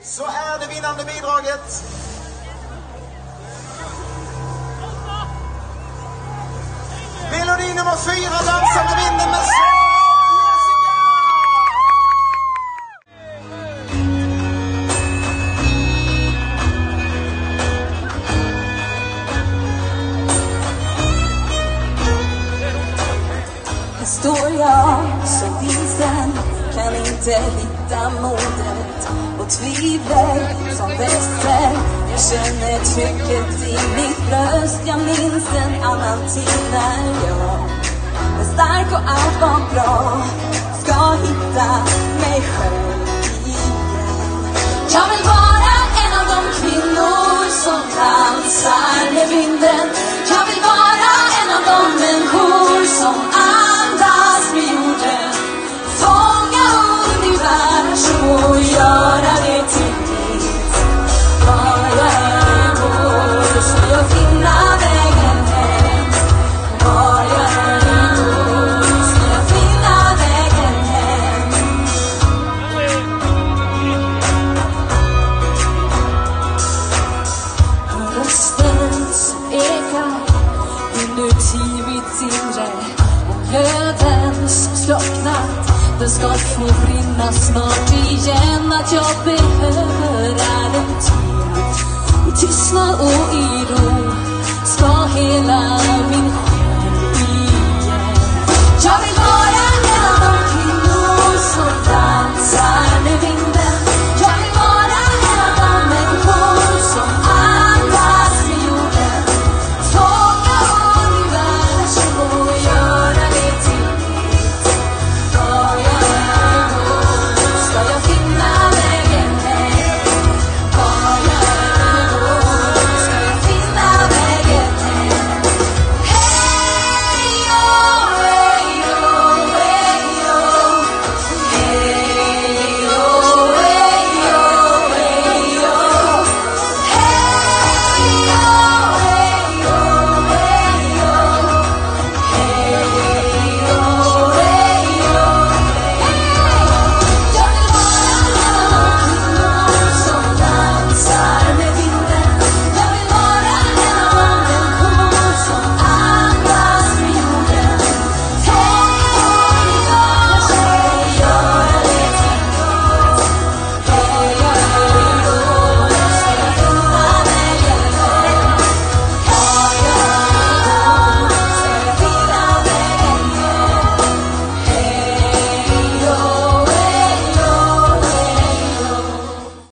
så är det vinnande bidraget. Melodi nummer 4, Dansa med vinden med Står jag som vinsten, kan inte hitta modet och tvivlar som väster. Jag känner trycket i mitt bröst. Jag minns en annan tid när jag var stark och allt var bra. Ska hitta mig själv igen. Jag vill vara en av de kvinnor som dansar med vinden. Jag vill vara en av de människor som andas med jorden. Fånga universum och göra det till ditt. Var jag än går ska jag finna vägen hem. Var jag än går ska jag finna vägen hem. Rösten som ekar inuti mitt inre och glöden som slocknat, den ska få brinna snart igen. Att jag behöver är en tid i tystnad och i ro, ska hela min själ igen. Jag vill vara